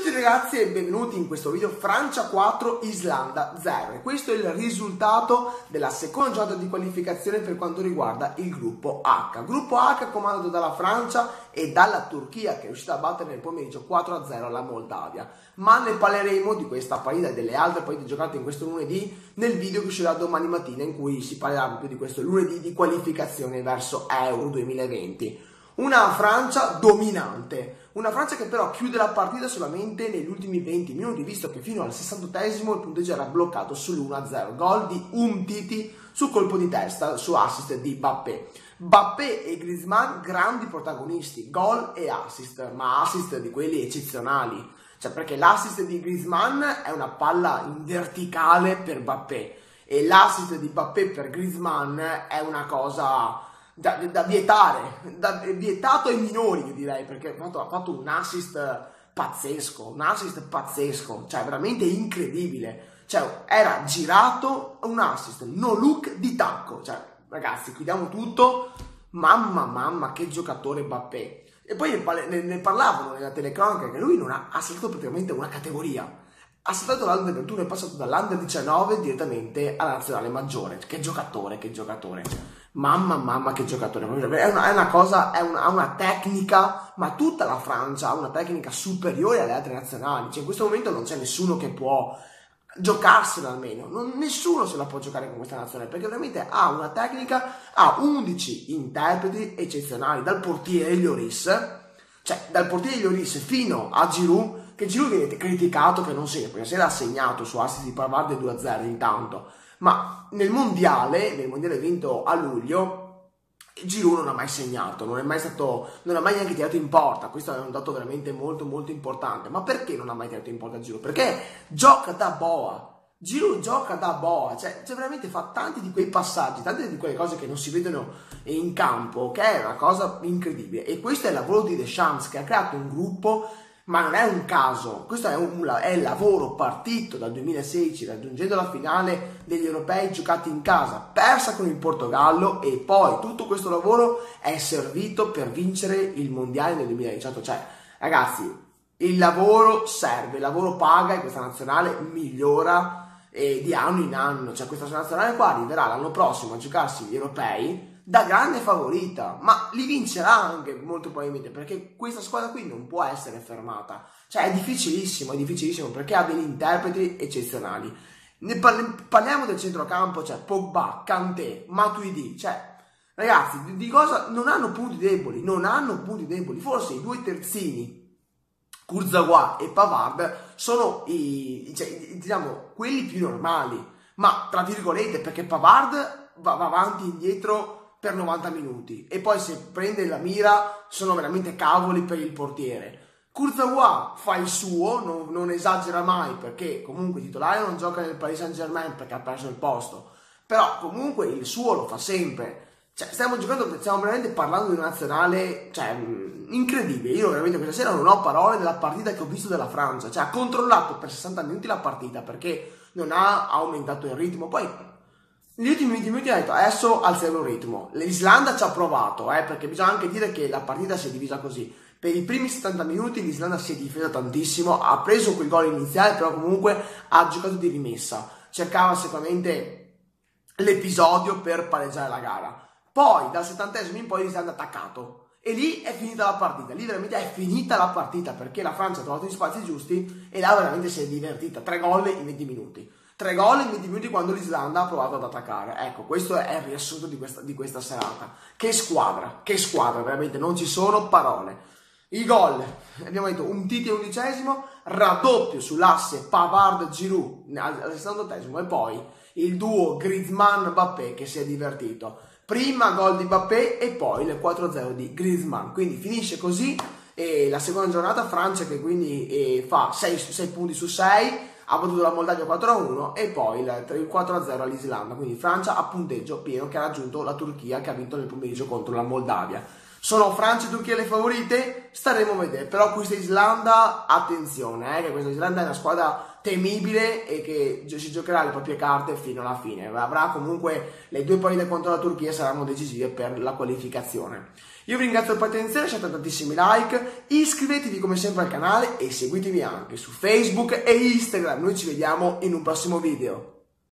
tutti ragazzi e benvenuti in questo video. Francia 4, Islanda 0, e questo è il risultato della seconda giornata di qualificazione per quanto riguarda il gruppo H. Gruppo H comandato dalla Francia e dalla Turchia, che è riuscita a battere nel pomeriggio 4-0 la Moldavia. Ma ne parleremo di questa partita e delle altre partite giocate in questo lunedì nel video che uscirà domani mattina, in cui si parlerà più di questo lunedì di qualificazione verso Euro 2020. Una Francia dominante, una Francia che però chiude la partita solamente negli ultimi 20 minuti, visto che fino al 68esimo il punteggio era bloccato sull'1-0, gol di Umtiti su colpo di testa, su assist di Mbappé. Mbappé e Griezmann grandi protagonisti, gol e assist, ma assist di quelli eccezionali, cioè perché l'assist di Griezmann è una palla in verticale per Mbappé e l'assist di Mbappé per Griezmann è una cosa da vietare, vietato ai minori, io direi, perché ha fatto un assist pazzesco, cioè veramente incredibile, cioè era girato un assist, no look di tacco, cioè ragazzi, chiudiamo tutto, mamma che giocatore Mbappé. E poi ne parlavano nella telecronaca che lui non ha saltato praticamente una categoria, ha saltato l'Under 21 e è passato dall'Under 19 direttamente alla nazionale maggiore. Che giocatore, mamma che giocatore, ha una tecnica, ma tutta la Francia ha una tecnica superiore alle altre nazionali, cioè in questo momento non c'è nessuno che può giocarsela, almeno nessuno se la può giocare con questa nazionale, perché veramente ha una tecnica, ha 11 interpreti eccezionali, dal portiere Lloris fino a Giroud, che Giroud viene criticato che non segna, perché se l'ha segnato su assist di Pavard 2-0 intanto, ma nel mondiale vinto a luglio, Giroud non ha mai segnato, non ha mai neanche tirato in porta. Questo è un dato veramente molto importante. Ma perché non ha mai tirato in porta Giroud? Perché gioca da boa. Giroud gioca da boa, cioè veramente fa tanti di quei passaggi, tante di quelle cose che non si vedono in campo, che è una cosa incredibile. E questo è il lavoro di Deschamps, che ha creato un gruppo. Ma non è un caso, questo è il lavoro partito dal 2016, raggiungendo la finale degli europei giocati in casa, persa con il Portogallo, e poi tutto questo lavoro è servito per vincere il mondiale nel 2018. Cioè, ragazzi, il lavoro serve, il lavoro paga, e questa nazionale migliora di anno in anno. Cioè, questa nazionale qua arriverà l'anno prossimo a giocarsi gli europei da grande favorita, ma li vincerà anche molto probabilmente, perché questa squadra qui non può essere fermata, cioè è difficilissimo perché ha degli interpreti eccezionali. Parliamo del centrocampo, cioè Pogba, Kanté, Matuidi, cioè ragazzi, di cosa non hanno punti deboli, forse i due terzini Kurzawa e Pavard sono diciamo quelli più normali, ma tra virgolette, perché Pavard va avanti e indietro per 90 minuti e poi se prende la mira sono veramente cavoli per il portiere. Kurzawa fa il suo, non esagera mai, perché comunque il titolare non gioca nel Paris Saint-Germain perché ha perso il posto, però comunque il suo lo fa sempre. Cioè, stiamo veramente parlando di una nazionale, cioè, incredibile. Io veramente questa sera non ho parole della partita che ho visto della Francia, cioè ha controllato per 60 minuti la partita perché non ha aumentato il ritmo. Poi negli ultimi 20 minuti ha detto adesso alziamo il ritmo. L'Islanda ci ha provato, perché bisogna anche dire che la partita si è divisa così. Per i primi 70 minuti l'Islanda si è difesa tantissimo, ha preso quel gol iniziale, però comunque ha giocato di rimessa, cercava sicuramente l'episodio per pareggiare la gara. Poi dal 70esimo in poi l'Islanda ha attaccato e lì è finita la partita, lì veramente è finita la partita, perché la Francia ha trovato gli spazi giusti e là veramente si è divertita. 3 gol in 20 minuti. 3 gol in 20 minuti quando l'Islanda ha provato ad attaccare. Ecco, questo è il riassunto di questa serata. Che squadra, veramente non ci sono parole. I gol, abbiamo detto Umtiti all'11esimo, raddoppio sull'asse Pavard-Giroud al 68esimo, e poi il duo Griezmann-Mbappé che si è divertito. Prima gol di Mbappé e poi il 4-0 di Griezmann. Quindi finisce così la seconda giornata. Francia che quindi fa 6 punti su 6, ha battuto la Moldavia 4-1 e poi il 4-0 all'Islanda. Quindi Francia a punteggio pieno, che ha raggiunto la Turchia, che ha vinto nel pomeriggio contro la Moldavia. Sono Francia e Turchia le favorite? Staremo a vedere. Però questa Islanda, attenzione, che questa Islanda è una squadra temibile e che si giocherà le proprie carte fino alla fine. Avrà comunque le due partite contro la Turchia, saranno decisive per la qualificazione. Io vi ringrazio per l'attenzione, lasciate tantissimi like, iscrivetevi come sempre al canale e seguitemi anche su Facebook e Instagram. Noi ci vediamo in un prossimo video.